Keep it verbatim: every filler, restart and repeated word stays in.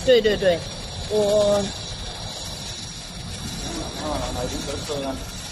对对对，我啊，来点水喝啊。